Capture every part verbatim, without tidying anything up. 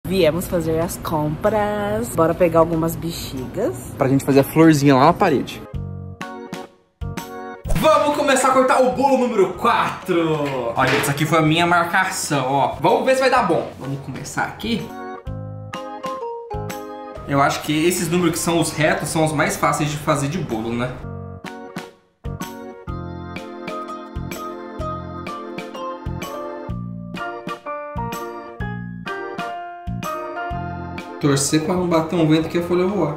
Viemos fazer as compras. Bora pegar algumas bexigas pra gente fazer a florzinha lá na parede. Vamos começar a cortar o bolo número quatro. Olha, isso aqui foi a minha marcação, ó. Vamos ver se vai dar bom. Vamos começar aqui. Eu acho que esses números que são os retos são os mais fáceis de fazer de bolo, né? Torcer pra não bater um vento que a folha voar.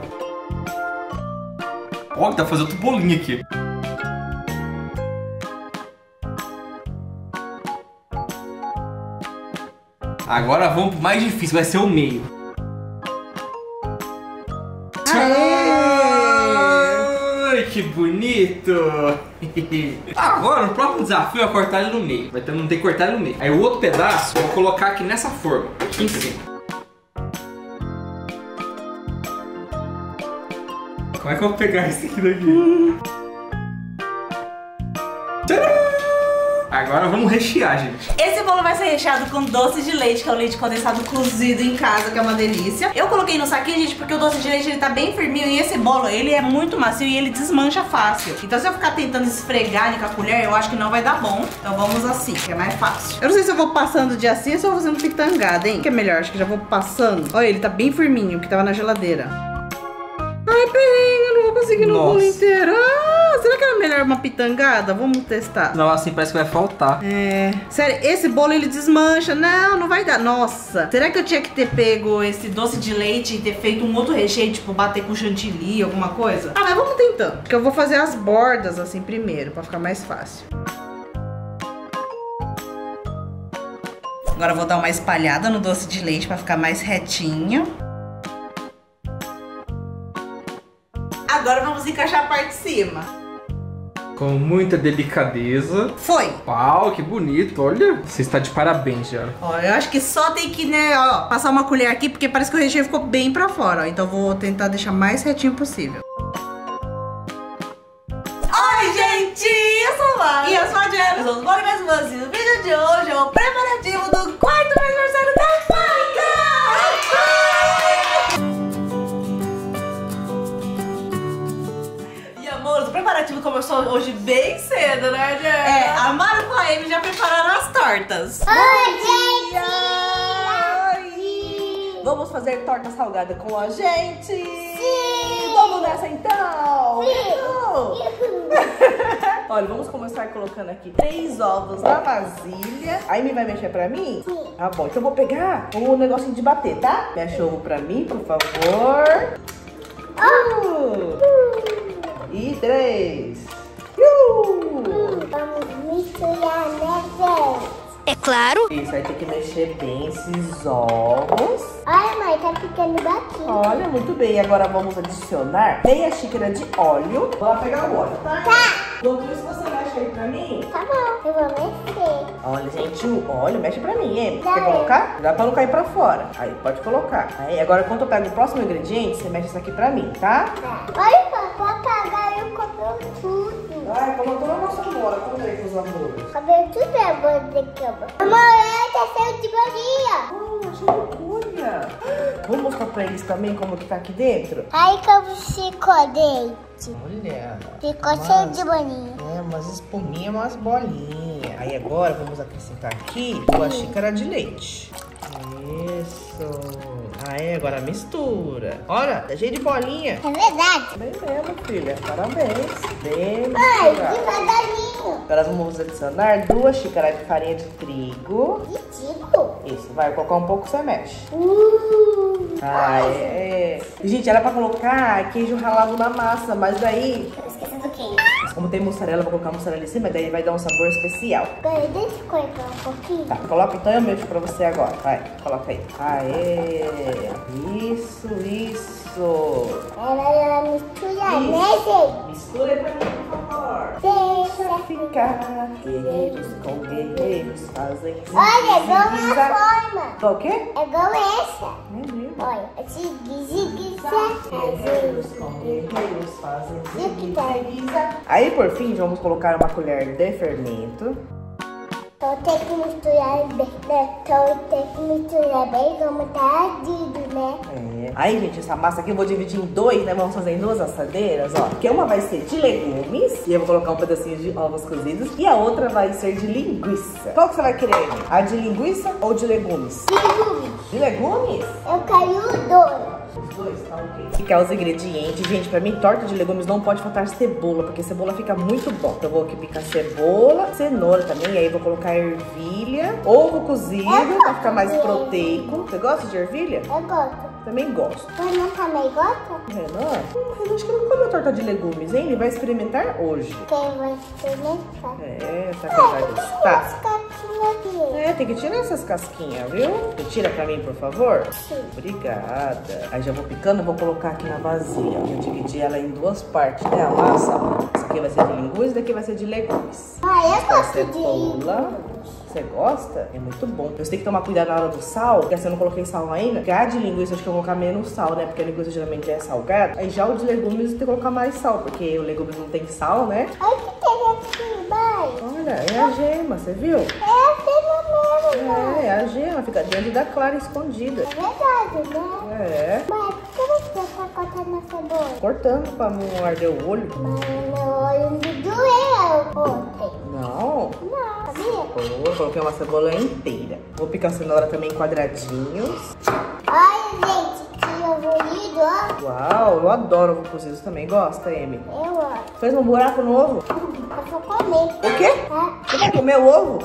Ó, dá pra fazer outro bolinho aqui. Agora vamos pro mais difícil, vai ser o meio. Ai, que bonito! Agora o próximo desafio é cortar ele no meio. Vai ter, não ter que cortar ele no meio. Aí o outro pedaço eu vou colocar aqui nessa forma, aqui em cima. Como é que eu vou pegar esse aqui daqui? Tcharam! Agora vamos rechear, gente. Esse bolo vai ser recheado com doce de leite, que é o leite condensado cozido em casa, que é uma delícia. Eu coloquei no saquinho, gente, porque o doce de leite ele tá bem firminho e esse bolo, ele é muito macio e ele desmancha fácil. Então se eu ficar tentando esfregar ele com a colher, eu acho que não vai dar bom. Então vamos assim, que é mais fácil. Eu não sei se eu vou passando de assim ou se eu vou fazendo pitangada, hein? O que é melhor? Acho que já vou passando. Olha, ele tá bem firminho, que tava na geladeira. Ai, perrengue, eu não vou conseguir no bolo inteiro. Ah, será que era melhor uma pitangada? Vamos testar. Não, assim parece que vai faltar. É... Sério, esse bolo ele desmancha. Não, não vai dar. Nossa, será que eu tinha que ter pego esse doce de leite e ter feito um outro recheio, tipo bater com chantilly, alguma coisa? Ah, mas vamos tentando. Porque eu vou fazer as bordas assim primeiro, pra ficar mais fácil. Agora eu vou dar uma espalhada no doce de leite pra ficar mais retinho. Agora vamos encaixar a parte de cima. Com muita delicadeza. Foi. Uau, que bonito, olha. Você está de parabéns, já. Ó, eu acho que só tem que, né, ó, passar uma colher aqui, porque parece que o recheio ficou bem pra fora, ó. Então eu vou tentar deixar mais retinho possível. Oi, gente! Eu sou a Mari. E eu sou a Jenna. Eu sou os mais mais no vídeo de hoje é o preparativo do quarto aniversário da Mari. O preparativo começou hoje bem cedo, né, Jenna? É, a Mara com a Amy já prepararam as tortas. Oi, gente! Oi. Vamos fazer torta salgada com a gente? Sim! Vamos nessa então? Sim! Olha, vamos começar colocando aqui três ovos na vasilha. A Amy vai mexer pra mim? Sim. Tá bom, então eu vou pegar o negocinho de bater, tá? Mexe o ovo pra mim, por favor. Uh. E três. Uh. Vamos misturar, né, gente? É claro. Isso, aí tem que mexer bem esses ovos. Olha, mãe, tá ficando baquinho. Olha, muito bem. Agora vamos adicionar meia xícara de óleo. Vou lá pegar o óleo, tá? Tá. Enquanto isso, você mexe aí pra mim? Tá bom, eu vou mexer. Olha, gente, o óleo mexe pra mim, hein? Tá. Quer colocar? Dá pra não cair pra fora. Aí, pode colocar. Aí, agora, quando eu pego o próximo ingrediente, você mexe isso aqui pra mim, tá? Tá. Olha, papai, apagar eu comprou tudo. Ai, colocou na nossa amora. Como é que os amores? Cabelo tudo é bom de cama. Amor, tá cheio de bolinha. Ah, achei loucura. Vamos mostrar pra eles também como que tá aqui dentro? Aí como ficou dentro. Olha. Ficou cheio de bolinha. É, umas espuminhas, umas bolinhas. Aí agora vamos acrescentar aqui duas xícaras de leite. Isso. Aí agora mistura. Olha, tá cheio de bolinha. É verdade. Bem mesmo, filha. Parabéns. Bem Ai, misturado. devagarinho. Agora vamos adicionar duas xícaras de farinha de trigo. E tipo. Isso, vai colocar um pouco, você mexe. Uh. Ah, é. Gente, era pra colocar queijo ralado na massa, mas daí... Eu esqueci do queijo. Como tem mussarela, eu vou colocar mussarela em cima, daí vai dar um sabor especial. Agora, deixa eu colocar um pouquinho. Tá, coloca então, eu mexo pra você agora. Vai, coloca aí. Aê! Isso, isso! Ela, ela mistura, né, gente? Mistura aí pra mim, por favor. Deixa Ficar guerreiros com guerreiros fazem. Olha, é igual a forma. Tá o quê? É igual essa. É mesmo. Olha, zigue, zigue, zague. Guerreiros com guerreiros fazem zigue-zague. Aí, por fim, vamos colocar uma colher de fermento. Então tem que misturar bem, né? Então tem que misturar bem, como tá ardido, né? É. Aí, gente, essa massa aqui eu vou dividir em dois, né? Vamos fazer em duas assadeiras, ó. Porque uma vai ser de legumes, e eu vou colocar um pedacinho de ovos cozidos. E a outra vai ser de linguiça. Qual que você vai querer? A de linguiça ou de legumes? Legumes. De legumes? Eu quero os dois. Os dois, tá ok. Ficar os ingredientes. Gente, pra mim, torta de legumes não pode faltar cebola, porque cebola fica muito bom. Então eu vou aqui picar cebola, cenoura também, e aí vou colocar ervilha, ovo cozido, pra ficar mais proteico. Você gosta de ervilha? Eu gosto. Também gosto. O Renan também gosta? Renan? Hum, Renan acho que não comeu torta de legumes, hein? Ele vai experimentar hoje. Quem vai experimentar? É, será que ele vai gostar? As casquinhas dele. É, tem que tirar essas casquinhas, viu? Você tira pra mim, por favor? Sim. Obrigada. Aí já vou picando, vou colocar aqui na vasilha. Eu dividi ela em duas partes, né? A massa. Essa aqui vai ser de linguiça e daqui vai ser de legumes. Ah, eu Essa gosto de... cebola. Você gosta? É muito bom. Você tem que tomar cuidado na hora do sal, porque assim eu não coloquei sal ainda. Porque a de linguiça, acho que eu vou colocar menos sal, né? Porque a linguiça geralmente é salgada. Aí já o de legumes, tem que colocar mais sal, porque o legumes não tem sal, né? Olha o que tem aqui, mãe. Olha, é a gema, você viu? É a cena mesmo, mãe. É, é a gema, fica dentro da clara escondida. É verdade, né? É. Mãe, por que você tá cortando a cebola? Cortando pra não arder o olho. Mãe, meu olho me doeu ontem. Não. Não, sabia? Eu coloquei uma cebola inteira. Vou picar a cenoura também em quadradinhos. Olha, gente, que evoluído, ó. Uau, eu adoro ovo cozido. Você também gosta, Amy? Eu amo. Fez um buraco no ovo? Eu vou comer. O quê? Tá? Você vai comer o ovo?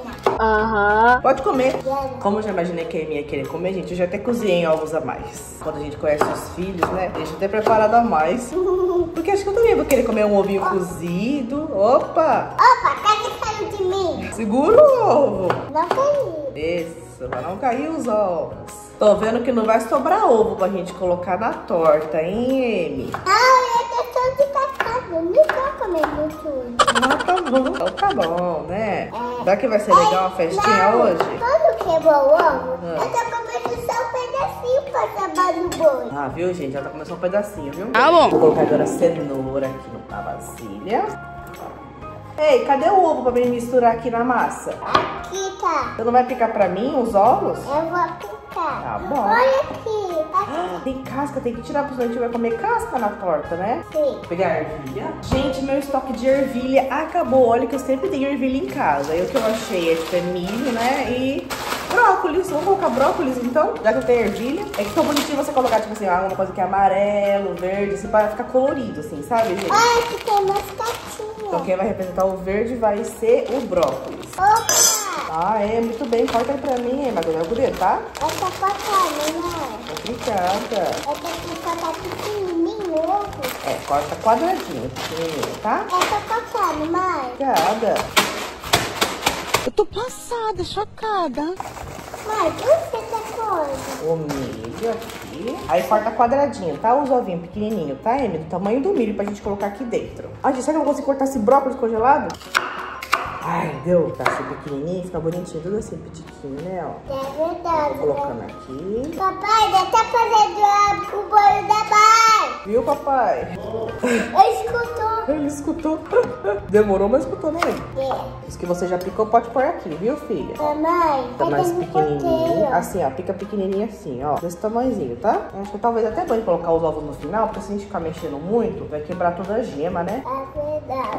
Aham. Pode comer. Como eu já imaginei que a Amy ia querer comer, gente, eu já até cozinhei ovos a mais. Quando a gente conhece os filhos, né? Deixa até preparado a mais. Porque acho que eu também vou querer comer um ovinho cozido. Opa! Opa, cadê que saiu de mim? Segura o ovo. Não caiu. Isso, pra não cair os ovos. Tô vendo que não vai sobrar ovo pra gente colocar na torta, hein, Amy? Ah, eu tô todo de cascado. Não tô comendo tudo. Ah, tá bom. Então tá bom, né? É. Será que vai ser legal uma festinha Não, hoje? quando quebrou o ovo, Ah. eu tô comendo só um pedacinho pra trabalhar no bolo. Ah, viu, gente? Ela tá comendo só um pedacinho, viu? Tá bom. Vou colocar agora a cenoura aqui na vasilha. Ei, cadê o ovo pra mim misturar aqui na massa? Aqui tá. Você não vai picar pra mim os ovos? Eu vou picar. Tá bom. Olha aqui. Tá Ah, tem casca, tem que tirar, porque senão a gente vai comer casca na torta, né? aqui. Vou pegar a ervilha. Gente, meu estoque de ervilha acabou. Olha que eu sempre tenho ervilha em casa. Aí o que eu achei é tipo é milho, né? E brócolis. Vamos colocar brócolis então, já que eu tenho ervilha. É que tão bonitinho você colocar, tipo assim, alguma coisa que é amarelo, verde, assim, para ficar colorido, assim, sabe, gente? Olha aqui tem umas caixinhas. Então quem vai representar o verde vai ser o brócolis. Opa! Ah, é, muito bem. Corta aí pra mim, mas eu vou tá? Essa cortada, né? Obrigada. Eu tenho que cortar pequenininho o ovo. É, corta quadradinho, pequenininho, tá? Essa cortada, mãe. Obrigada. Eu tô passada, chocada. Mãe, por que essa coisa? O milho aqui. Aí corta quadradinho, tá? Os ovinhos pequenininhos, tá, Amy? Do tamanho do milho pra gente colocar aqui dentro. Ai, gente, será que eu vou conseguir cortar esse brócolis congelado? Ai, deu. Tá assim pequenininho, fica bonitinho. Tudo assim, pitiquinho, né, ó. É verdade, Vou colocando né? aqui. Papai, já tá fazendo a- o bolo da mãe. Viu, papai? Eu escutou. Ele escutou. Demorou, mas escutou, né? É. Isso que você já picou, pode pôr aqui, viu, filha? Mamãe, Tá mais tem um pequenininho. roteiro. Assim, ó. Pica pequenininho assim, ó. Desse tamanhozinho, tá? Acho que talvez até bom colocar os ovos no final, porque se a gente ficar mexendo muito, vai quebrar toda a gema, né? É verdade.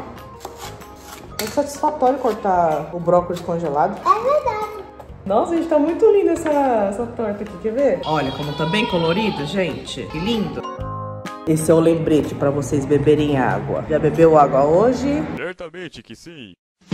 É satisfatório cortar o brócolis congelado. É verdade. Nossa, gente, tá muito linda essa, essa torta aqui, quer ver? Olha como tá bem colorido, gente. Que lindo. Esse é o lembrete pra vocês beberem água. Já bebeu água hoje? Certamente que sim.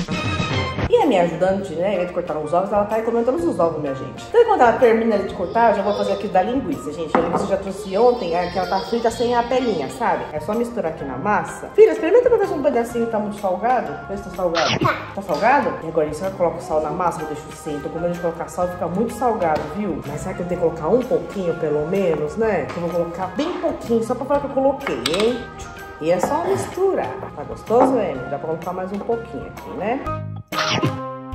E a minha ajudante, né, ao invés de cortar os ovos, ela tá aí comendo todos os ovos, minha gente. Então, quando ela termina de cortar, eu já vou fazer aqui da linguiça, gente. A linguiça eu já trouxe ontem, é que ela tá frita sem a pelinha, sabe? É só misturar aqui na massa. Filha, experimenta pra ver se um pedacinho tá muito salgado. Vê se tá salgado. Tá salgado? E agora, você vai colocar o sal na massa, eu deixo sem. Tô com medo de colocar sal, fica muito salgado, viu? Mas será que eu tenho que colocar um pouquinho, pelo menos, né? Eu vou colocar bem pouquinho, só pra falar que eu coloquei, hein? E é só misturar. Tá gostoso, Amy? Dá pra colocar mais um pouquinho aqui, né?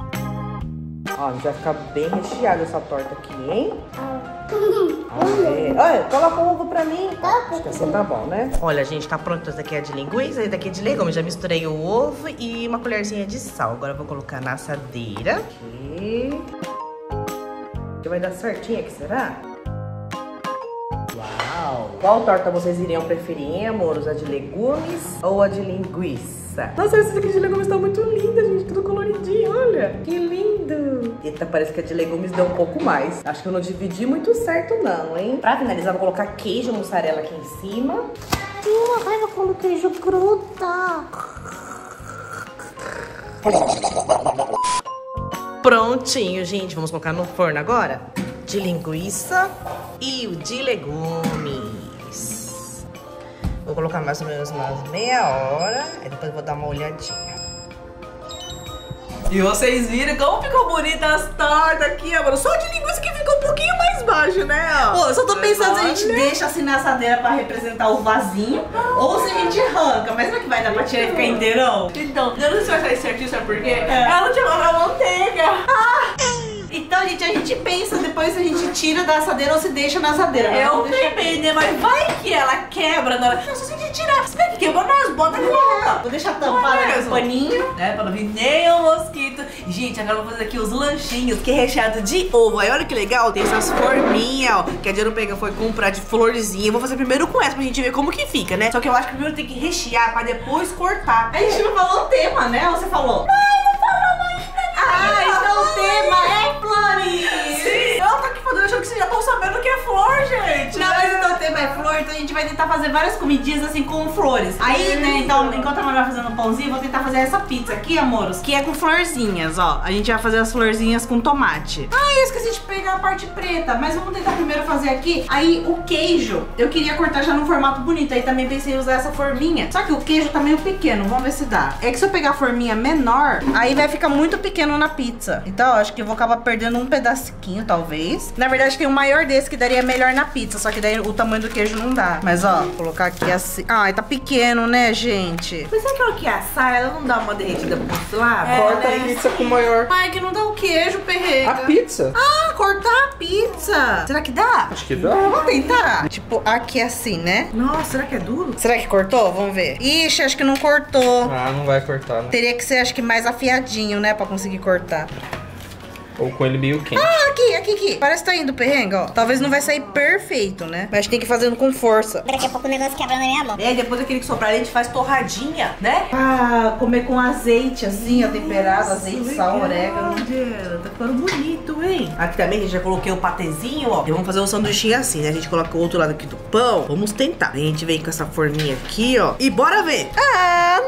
Ó, a gente vai ficar bem recheada essa torta aqui, hein? Ah, é. Olha, coloca o ovo pra mim. Tá, Acho que assim tá bom, né? Olha, gente, tá pronto. Essa daqui é de linguiça, essa daqui é de legume. Já misturei o ovo e uma colherzinha de sal. Agora eu vou colocar na assadeira. Aqui. Que vai dar certinho aqui, será? Uau! Qual torta vocês iriam preferir, hein, amores? A de legumes ou a de linguiça? Nossa, essa daqui de legumes tá muito linda, gente. Tudo coloridinho, olha. Que lindo. Eita, parece que a de legumes deu um pouco mais. Acho que eu não dividi muito certo não, hein? Pra finalizar, vou colocar queijo mussarela aqui em cima. Uma raiva quando o queijo gruda. Prontinho, gente. Vamos colocar no forno agora. De linguiça e o de legumes. Vou colocar mais ou menos umas meia hora. Aí depois vou dar uma olhadinha. E vocês viram como ficou bonita as tortas aqui, amor. Só de linguiça que ficou um pouquinho mais baixo, né? Pô, eu só tô pensando se a gente deixa assim na assadeira pra representar o vasinho ou se a gente arranca. Mas será que vai dar pra tirar e ficar inteirão? Então, eu não sei se vai sair certinho, sabe por quê? É. Ela não tinha colocado manteiga. Ah! Então, gente, a gente pensa depois se a gente tira da assadeira ou se deixa na assadeira. Eu também, né? Mas vai que ela quebra na hora. Nossa, se a gente tirar, se que quebra, nós bota de volta. Vou deixar tampado com o paninho, né? Pra não vir nem o mosquito. Gente, agora eu vou fazer aqui os lanchinhos, que é recheado de ovo. Aí olha que legal, tem essas forminhas, ó. Que a Diana pega, foi comprar de florzinha. Eu vou fazer primeiro com essa pra gente ver como que fica, né? Só que eu acho que primeiro tem que rechear pra depois cortar. A gente não falou o tema, né? Ou você falou? Não, não falamos ainda. Ah, então o tema é flores. Sim. Eu tô aqui falando, achando que vocês já estão sabendo o que é flor, gente. Não, mas então o tema é flor, então a gente vai tentar fazer várias comidinhas assim com flores. Aí, né, então, enquanto a Manu vai fazendo o pãozinho, eu vou tentar fazer essa pizza aqui, amoros, que é com florzinhas, ó. A gente vai fazer as florzinhas com tomate. Ah, eu esqueci de pegar a parte preta, mas vamos tentar primeiro fazer aqui. Aí, o queijo, eu queria cortar já num formato bonito, aí também pensei em usar essa forminha. Só que o queijo tá meio pequeno, vamos ver se dá. É que se eu pegar a forminha menor, aí vai ficar muito pequeno na pizza. Então, eu acho que eu vou acabar perdendo um pedacinho, talvez. Na verdade, tem um maior desse que daria melhor na pizza, só que daí o tamanho do queijo não dá. Mas, ó, vou colocar aqui assim. Ai, tá pequeno, né, gente? Mas será que ela que assar, ela não dá uma derretida por lá? É, Corta né? a pizza com maior. Ai, que não dá o queijo, perrega. A pizza? Ah, cortar a pizza. Será que dá? Acho que dá. Vamos tentar. Tipo, aqui assim, né? Nossa, será que é duro? Será que cortou? Vamos ver. Ixi, acho que não cortou. Ah, não vai cortar, né? Teria que ser, acho que mais afiadinho, né? Pra conseguir cortar. Ou com ele meio quente. Ah, aqui, aqui, aqui. Parece que tá indo perrengue, ó. Talvez não vai sair perfeito, né? Mas tem que ir fazendo com força. Daqui a pouco o negócio quebra na minha mão. E aí depois aquele que sobrar a gente faz torradinha, né? Ah, comer com azeite, assim, ó, temperado. Azeite, sal, orégano. Diana, tá ficando bonito, hein? Aqui também, gente, já coloquei o patezinho, ó. E vamos fazer um sanduichinho assim, né? A gente coloca o outro lado aqui do pão. Vamos tentar. A gente vem com essa forminha aqui, ó. E bora ver. Ah,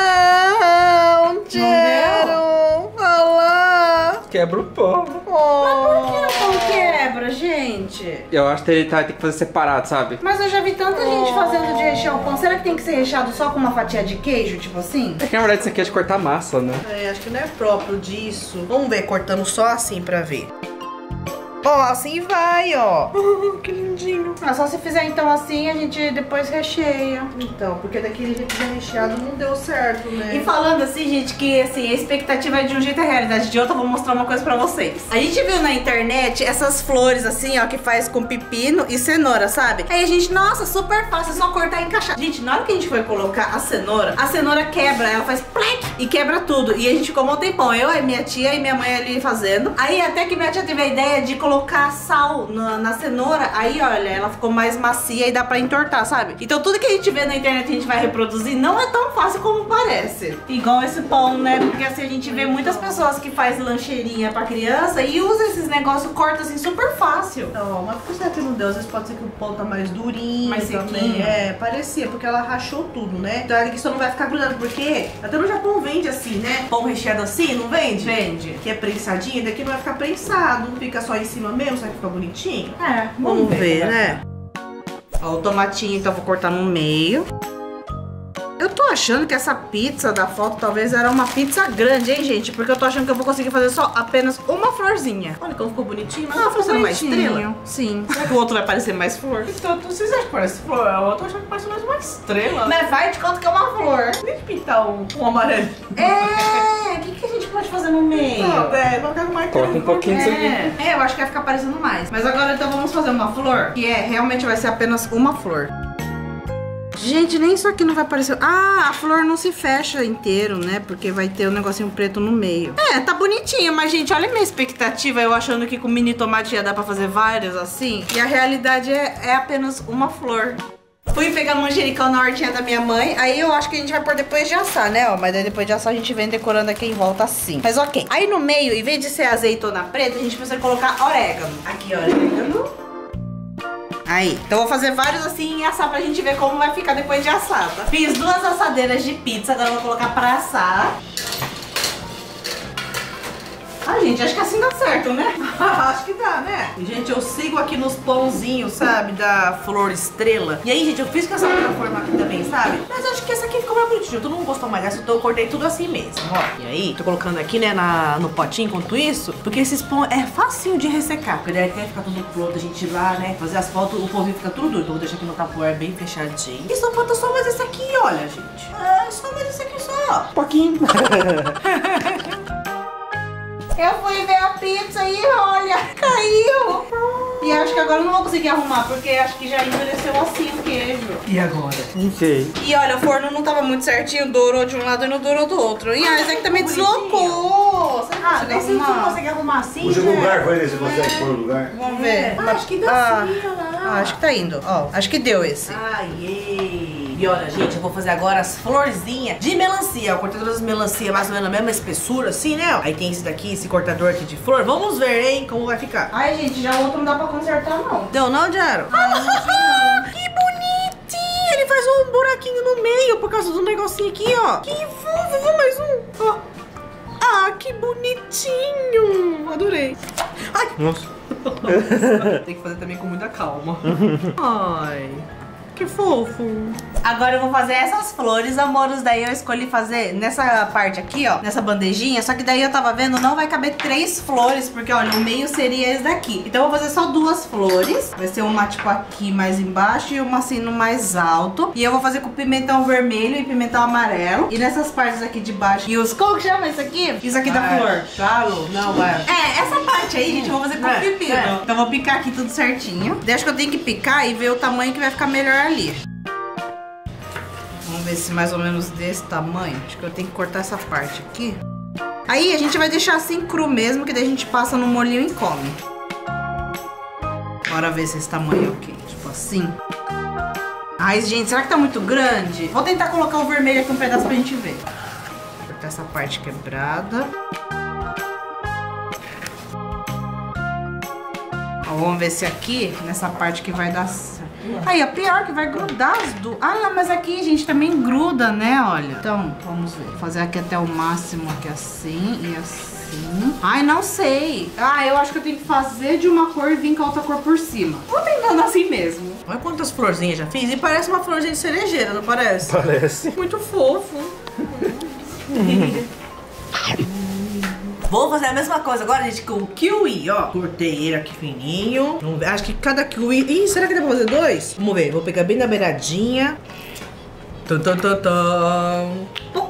não! Quero! Olha lá! Quebra o pão. Oh. Mas por que o pão quebra, gente? Eu acho que ele tá, tem que fazer separado, sabe? Mas eu já vi tanta gente fazendo de rechear o pão. Será que tem que ser recheado só com uma fatia de queijo, tipo assim? É que na verdade isso aqui é de cortar massa, né? É, acho que não é próprio disso. Vamos ver, cortando só assim pra ver. Ó, assim vai, ó. Que lindinho. Ah, só se fizer então assim, a gente depois recheia. Então, porque daquele jeito já recheado não deu certo, né? E falando assim, gente, que assim, a expectativa é de um jeito e a realidade de outro, eu vou mostrar uma coisa pra vocês. A gente viu na internet essas flores assim, ó, que faz com pepino e cenoura, sabe? Aí a gente, nossa, super fácil, é só cortar e encaixar. Gente, na hora que a gente foi colocar a cenoura, a cenoura quebra, ela faz plec e quebra tudo. E a gente ficou um tempão, eu, a minha tia e minha mãe ali fazendo. Aí até que minha tia teve a ideia de colocar sal na, na cenoura, aí olha, ela ficou mais macia e dá pra entortar, sabe? Então tudo que a gente vê na internet a gente vai reproduzir, não é tão fácil como parece. Igual esse pão, né? Porque assim, a gente vê muitas pessoas que faz lancheirinha pra criança e usa esses negócios, corta assim super fácil. Não, mas por certo não deu, às vezes pode ser que o pão tá mais durinho, Mais também. sequinho. É, parecia, porque ela rachou tudo, né? Então aqui só não vai ficar grudado, porque até no Japão vende assim, né? Pão recheado assim, não vende? Vende. Que é prensadinho, daqui não vai ficar prensado, fica só em cima mesmo, só que fica bonitinho. É, Vamos ver, como né? Ó, o tomatinho, então eu vou cortar no meio. Eu tô achando que essa pizza da foto talvez era uma pizza grande, hein, gente? Porque eu tô achando que eu vou conseguir fazer só apenas uma florzinha. Olha como ficou bonitinho, mas Ah, tá parecendo uma bonitinho. estrela. Sim. Será que o outro vai parecer mais flor? Então, vocês acham que parece flor? Eu tô achando que parece mais uma estrela. Mas vai de conta que é uma flor. Nem pintar um, um amarelo. É, o que, que a gente pode fazer no meio? Não, é, não quero mais. Coloca um pouquinho disso aqui. É, é, eu acho que vai ficar parecendo mais. Mas agora então vamos fazer uma flor, que é, realmente vai ser apenas uma flor. Gente, nem isso aqui não vai aparecer. Ah, a flor não se fecha inteiro, né? Porque vai ter um negocinho preto no meio. É, tá bonitinho, mas gente, olha a minha expectativa. Eu achando que com mini tomate ia dar pra fazer vários assim. E a realidade é, é apenas uma flor. Fui pegar manjericão na hortinha da minha mãe. Aí eu acho que a gente vai pôr depois de assar, né? Ó, mas daí depois de assar a gente vem decorando aqui em volta assim. Mas ok. Aí no meio, em vez de ser azeitona preta, a gente precisa colocar orégano. Aqui, orégano. Aí, então eu vou fazer vários assim e assar pra gente ver como vai ficar depois de assar, tá? Fiz duas assadeiras de pizza, agora eu vou colocar pra assar. Ah, gente, acho que assim dá certo, né? Acho que dá, né? E, gente, eu sigo aqui nos pãozinhos, sabe? Da flor estrela. E aí, gente, eu fiz com essa outra forma aqui também, sabe? Mas eu acho que essa aqui ficou mais bonitinha. Tu não gostou mais dessa, então eu cortei tudo assim mesmo, ó. E aí, tô colocando aqui, né, na, no potinho enquanto isso, porque esses pão é facinho de ressecar. Porque daí até ficar tudo pronto, a gente ir lá, né, fazer as fotos, o pãozinho fica tudo doido. Então eu vou deixar aqui no tapoer bem fechadinho. E só falta só mais esse aqui, olha, gente. É, só mais esse aqui só. Pouquinho. Eu fui ver a pizza e olha, caiu. E acho que agora eu não vou conseguir arrumar, porque acho que já endureceu assim o queijo. E agora? Não sei. E olha, o forno não tava muito certinho, dourou de um lado e não dourou do outro. E a Isaac também deslocou. Você Ah, consegue daí você não arrumar? consegue arrumar assim, Puxa o né? lugar, vai ver se consegue pôr o lugar. Vamos ver. Ah, acho que dá Ah, sim, olha lá. ah, acho que tá indo. Ó, acho que deu esse. Ai, e olha, gente, eu vou fazer agora as florzinhas de melancia. Eu cortei todas as melancias mais ou menos na mesma espessura, assim, né? Aí tem esse daqui, esse cortador aqui de flor. Vamos ver, hein, como vai ficar. Ai, gente, já o outro não dá pra consertar, não. Deu não, Jaro? Ah, que bonitinho! Ele faz um buraquinho no meio por causa do negocinho aqui, ó. Que fofo, vou mais um. Ó. Ah, que bonitinho! Adorei. Ai! Nossa. Tem que fazer também com muita calma. Ai, que fofo. Agora eu vou fazer essas flores, amores. Daí eu escolhi fazer nessa parte aqui, ó, nessa bandejinha. Só que daí eu tava vendo, não vai caber três flores, porque olha, o meio seria esse daqui. Então eu vou fazer só duas flores. Vai ser uma tipo aqui mais embaixo e uma assim no mais alto. E eu vou fazer com pimentão vermelho e pimentão amarelo. E nessas partes aqui de baixo. E os, como que chama isso aqui? Isso aqui da flor. Galo? Não, vai. É, essa parte aí, gente, eu vou fazer com É, pepino. é. Então eu vou picar aqui tudo certinho. Daí acho que eu tenho que picar e ver o tamanho que vai ficar melhor ali. Vamos ver se mais ou menos desse tamanho. Acho que eu tenho que cortar essa parte aqui. Aí a gente vai deixar assim cru mesmo, que daí a gente passa no molhinho e come. Bora ver se esse tamanho é ok. Tipo assim. Ai, gente, será que tá muito grande? Vou tentar colocar o vermelho aqui um pedaço pra gente ver. Vou cortar essa parte quebrada. Ó, vamos ver se aqui, nessa parte que vai dar certo. Aí, é pior que vai grudar as duas. Ah, não, mas aqui, gente, também gruda, né? Olha. Então, vamos ver. Vou fazer aqui até o máximo, aqui assim e assim. Ai, não sei. Ah, eu acho que eu tenho que fazer de uma cor e vir com a outra cor por cima. Vou tentando assim mesmo. Olha quantas florzinhas já fiz. E parece uma florzinha de cerejeira, não parece? Parece. Muito fofo. Vou fazer a mesma coisa agora, gente, com o kiwi, ó. Cortei ele aqui fininho. Vamos ver. Acho que cada kiwi... Ih, será que dá pra fazer dois? Vamos ver. Vou pegar bem na beiradinha. Tum, tum, tum, tum.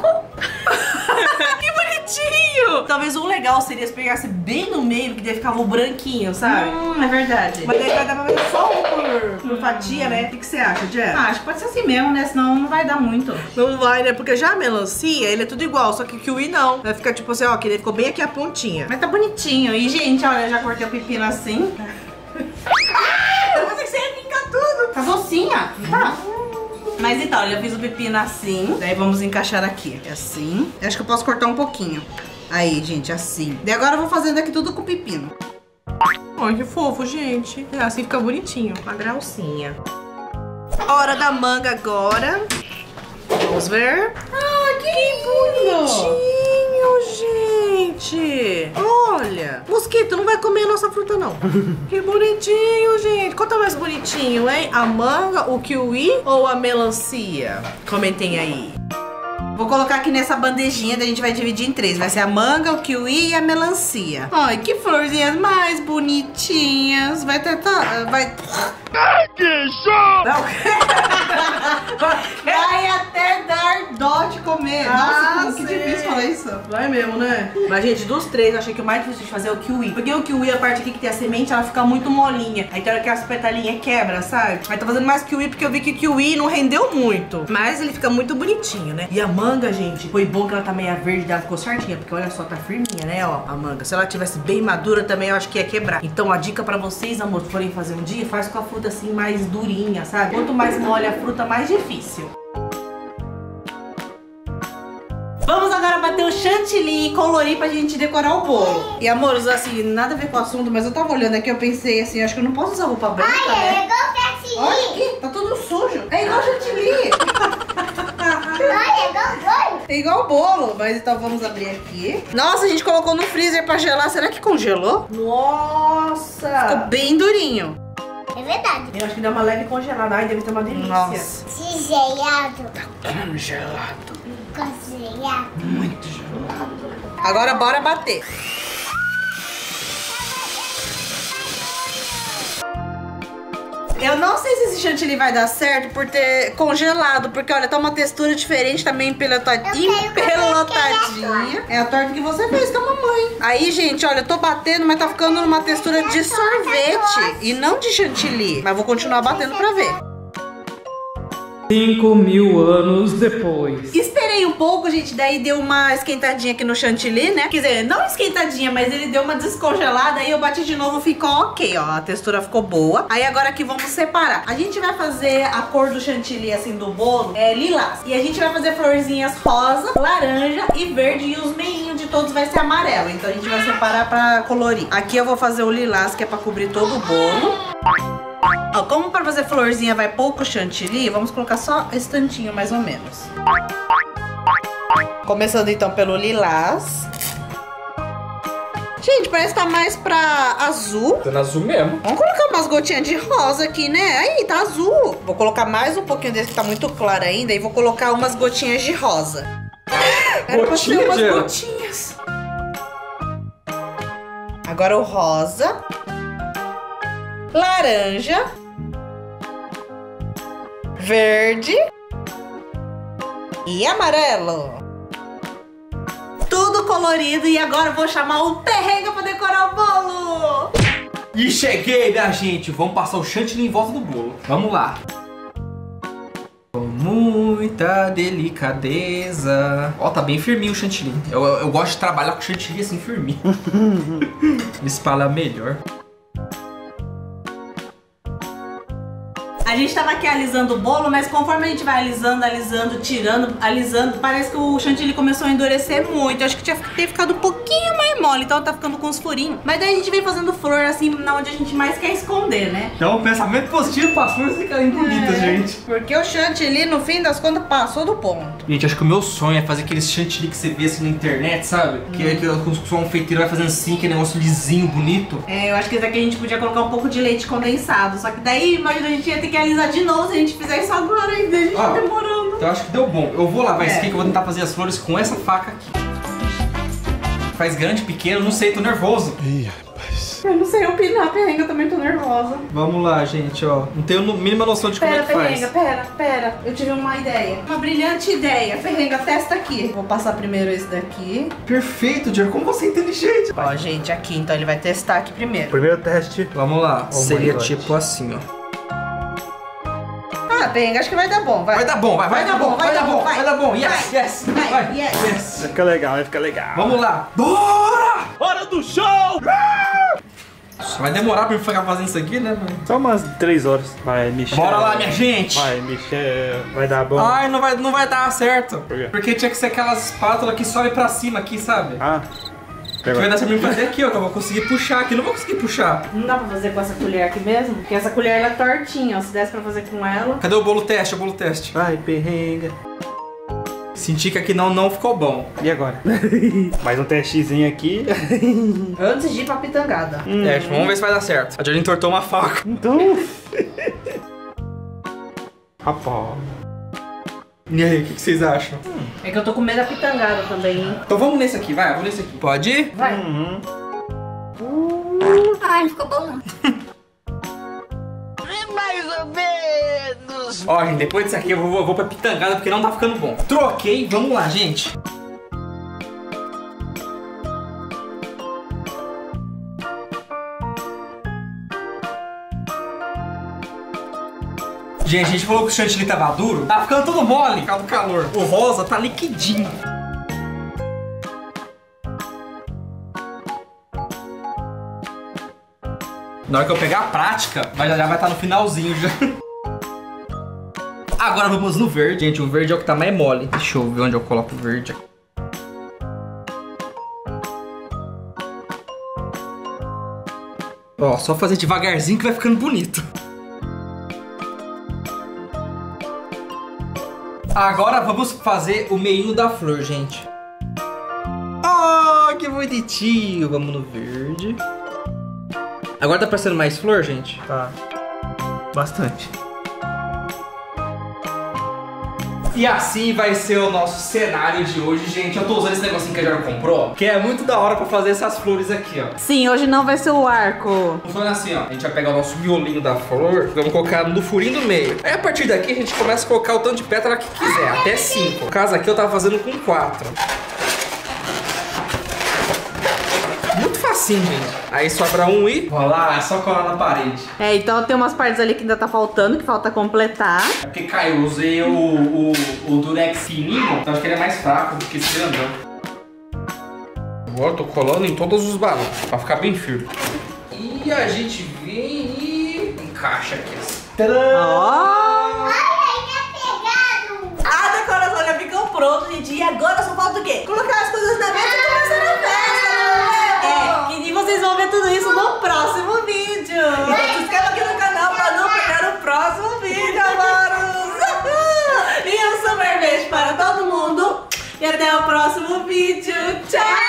Que bonitinho! Talvez o legal seria se pegasse bem no meio, que daí ficava o branquinho, sabe? Hum, é verdade. Mas daí vai dar pra fazer só um por, por fatia, né? O que, que você acha, Jé? Ah, acho que pode ser assim mesmo, né? Senão não vai dar muito. Não vai, né? Porque já a melancia, ele é tudo igual, só que o kiwi não. Vai ficar tipo assim, ó, que ele ficou bem aqui a pontinha. Mas tá bonitinho. E, gente, olha, eu já cortei o pepino assim. Ah! Eu pensei que você ia pincar tudo. Tá docinha. Tá. Mas então, olha, eu fiz o pepino assim. Daí vamos encaixar aqui. Assim. Eu acho que eu posso cortar um pouquinho. Aí, gente, assim. Daí agora eu vou fazendo aqui tudo com pepino. Ai, que fofo, gente. É, assim fica bonitinho, com a gracinha. Hora da manga agora. Vamos ver. Ah, que bonitinho, gente. Olha. Mosquito, não vai comer a nossa fruta, não. Que bonitinho, gente. Qual tá mais bonitinho, hein? A manga, o kiwi ou a melancia? Comentem aí. Vou colocar aqui nessa bandejinha, daí a gente vai dividir em três. Vai ser a manga, o kiwi e a melancia. Ai, que florzinhas mais bonitinhas. Vai tentar... Vai... Ai, que show! Não. Vai até dar dó de comer. Nossa, Ah, como que sei. difícil falar isso. Vai mesmo, né? Mas, gente, dos três, eu achei que o mais difícil de fazer é o kiwi. Porque o kiwi, a parte aqui que tem a semente, ela fica muito molinha. Aí tem hora que as petalinhas quebra, sabe? Aí tô fazendo mais kiwi porque eu vi que o kiwi não rendeu muito. Mas ele fica muito bonitinho, né? E a manga, gente, foi bom que ela tá meia verde, ela ficou certinha. Porque olha só, tá firminha, né? Ó, a manga. Se ela tivesse bem madura também, eu acho que ia quebrar. Então, a dica pra vocês, amor, se forem fazer um dia, faz com a fruta assim mais durinha, sabe? Quanto mais mole a fruta, mais difícil. Vamos agora bater o chantilly e colorir pra gente decorar o bolo. E, amores, assim, nada a ver com o assunto, mas eu tava olhando aqui, eu pensei assim, acho que eu não posso usar roupa branca, Ai, é né? igual chantilly. Olha aqui, tá tudo sujo. É igual chantilly. Ai, é igual bolo. É igual o bolo, mas então vamos abrir aqui. Nossa, a gente colocou no freezer pra gelar. Será que congelou? Nossa! Ficou bem durinho. É verdade. Eu acho que dá uma leve congelada. Ai, deve ter uma delícia. Nossa. Gelado. Congelado. Congelado. Muito gelado. Agora bora bater. Eu não sei se esse chantilly vai dar certo por ter congelado, porque olha, tá uma textura diferente, tá meio empelota- Eu quero empelotadinha. É a torta que você fez com a mamãe. Aí, gente, olha, eu tô batendo, mas tá ficando numa textura de sorvete e não de chantilly. Mas vou continuar batendo pra ver. Cinco mil anos depois. Esperei um pouco, gente, daí deu uma esquentadinha aqui no chantilly, né? Quer dizer, não esquentadinha, mas ele deu uma descongelada. Aí eu bati de novo, ficou ok, ó. A textura ficou boa. Aí agora aqui vamos separar. A gente vai fazer a cor do chantilly, assim, do bolo, é lilás. E a gente vai fazer florzinhas rosa, laranja e verde. E os meinhos de todos vai ser amarelo. Então a gente vai separar pra colorir. Aqui eu vou fazer o lilás, que é pra cobrir todo o bolo. Ó, como pra fazer florzinha vai pouco chantilly, vamos colocar só esse tantinho, mais ou menos. Começando então pelo lilás. Gente, parece que tá mais pra azul. Tá no azul mesmo. Vamos colocar umas gotinhas de rosa aqui, né? Aí, tá azul. Vou colocar mais um pouquinho desse que tá muito claro ainda. E vou colocar umas gotinhas de rosa. Era pra ser Gotinha, umas Diana? gotinhas. Agora o rosa. Laranja. Verde. E amarelo. Tudo colorido. E agora eu vou chamar o Perrenga pra decorar o bolo. E cheguei, minha gente. Vamos passar o chantilly em volta do bolo. Vamos lá. Com muita delicadeza. Ó, tá bem firminho o chantilly. Eu, eu, eu gosto de trabalhar com chantilly assim, firminho. Me espalha melhor. A gente tava aqui alisando o bolo, mas conforme a gente vai alisando, alisando, tirando, alisando, parece que o chantilly começou a endurecer muito. Eu acho que tinha que ter ficado um pouquinho mais mole, então tá ficando com uns furinhos. Mas daí a gente vem fazendo flor assim, na onde a gente mais quer esconder, né? Então, pensamento positivo para as flores ficarem bonitas, É, gente. Porque o chantilly, no fim das contas, passou do ponto. Gente, acho que o meu sonho é fazer aqueles chantilly que você vê assim na internet, sabe? Que é que o confeiteiro vai fazendo assim, aquele negócio lisinho, bonito. É, eu acho que esse daqui a gente podia colocar um pouco de leite condensado. Só que daí, imagina, a gente ia ter que alisar de novo se a gente fizer isso agora ainda. A gente Ah, tá demorando. Então acho que deu bom. Eu vou lavar É. esse aqui que eu vou tentar fazer as flores com essa faca aqui. Faz grande, pequeno, não sei, tô nervoso. Eu não sei opinar, Perrenga, eu também tô nervosa. Vamos lá, gente, ó. Não tenho a mínima noção de como Pera, é que faz. Perrenga, pera, pera. Eu tive uma ideia. Uma brilhante ideia. Perrenga, testa aqui. Vou passar primeiro esse daqui. Perfeito, Diego. Como você é inteligente. Ó, gente, aqui. Então ele vai testar aqui primeiro. Primeiro teste. Vamos lá. Oh Seria my God. tipo assim, ó. Ah, Perrenga, acho que vai dar bom. Vai, Vai dar bom, vai, vai, dar bom, vai dar bom, vai dar bom. Yes, Vai, yes, vai, vai, yes. yes. Vai ficar legal, vai ficar legal. Vamos lá. Bora! Hora do show! Vai demorar pra eu ficar fazendo isso aqui, né, mano? Só umas três horas. Vai, Michel. Bora lá, minha gente. Vai, Michel. Vai dar bom. Ai, não vai, não vai dar certo. Por quê? Porque tinha que ser aquelas espátulas que sobe pra cima aqui, sabe? Ah. Que vai dar pra mim fazer aqui, ó, que eu vou conseguir puxar aqui. Não vou conseguir puxar. Não dá pra fazer com essa colher aqui mesmo? Porque essa colher ela é tortinha, ó. Se desse pra fazer com ela. Cadê o bolo teste? O bolo teste. Vai, perrenga. Senti que aqui não, não ficou bom. E agora? Mais um testezinho aqui. Antes de ir pra pitangada. Teste, vamos ver se vai dar certo. A Jolene entortou uma faca. Então. Rapaz. E aí, o que, que vocês acham? É que eu tô com medo da pitangada também, hein? Então vamos nesse aqui, vai, vamos nesse aqui. Pode ir? Vai. Uhum. Ai, não ficou bom não. Mais ou menos. Ó, gente, depois disso aqui eu vou, eu vou pra pitangada porque não tá ficando bom. Troquei, vamos lá, gente. Gente, a gente falou que o chantilly tava duro, tá ficando tudo mole por causa do calor. O rosa tá liquidinho. Na hora que eu pegar a prática, mas já, já vai estar no finalzinho já. Agora vamos no verde, gente. O verde é o que tá mais mole. Deixa eu ver onde eu coloco o verde aqui. Ó, só fazer devagarzinho que vai ficando bonito. Agora vamos fazer o meinho da flor, gente. Oh, que bonitinho. Vamos no verde. Agora tá parecendo mais flor, gente? Tá. Bastante. E assim vai ser o nosso cenário de hoje, gente. Eu tô usando esse negocinho que a Jara comprou, que é muito da hora pra fazer essas flores aqui, ó. Sim, hoje não vai ser o arco. Funciona assim, ó. A gente vai pegar o nosso miolinho da flor, vamos colocar no furinho do meio. Aí a partir daqui a gente começa a colocar o tanto de pétala que quiser, até cinco. No caso aqui eu tava fazendo com quatro. Muito facinho, gente. Aí sobra um e... Olha lá, é só colar na parede. É, então tem umas partes ali que ainda tá faltando, que falta completar. É porque caiu, eu usei o, o, o Durex fininho, então acho que ele é mais fraco do que esse grandão. Agora eu tô colando em todos os balões, pra ficar bem firme. E a gente vem e encaixa aqui assim. Ó! A decoração já ficou pronta, gente. E agora só falta o quê? Colocar as coisas na mesa e começar a festa. É, e vocês vão ver tudo isso no próximo vídeo. Então se inscreva aqui no canal pra não perder o próximo vídeo, amaros. E um super beijo para todo mundo. E até o próximo vídeo. Tchau!